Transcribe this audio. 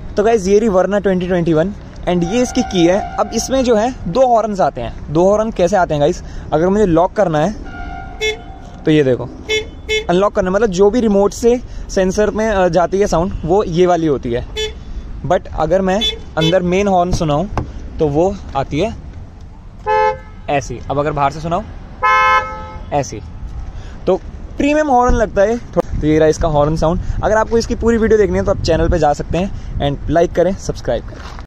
तो गाइस ये रही वर्ना 2021 एंड ये इसकी की है। अब इसमें जो है 2 हॉर्न्स आते हैं। 2 हॉर्न कैसे आते हैं गाइस, अगर मुझे लॉक करना है तो ये देखो, अनलॉक करना मतलब जो भी रिमोट से सेंसर में जाती है साउंड वो ये वाली होती है। बट अगर मैं अंदर मेन हॉर्न सुनाऊं तो वो आती है ऐसी। अब अगर बाहर से सुनाऊं ऐसी, तो प्रीमियम हॉर्न लगता है। तो ये रहा इसका हॉर्न साउंड। अगर आपको इसकी पूरी वीडियो देखनी है तो आप चैनल पे जा सकते हैं एंड लाइक करें, सब्सक्राइब करें।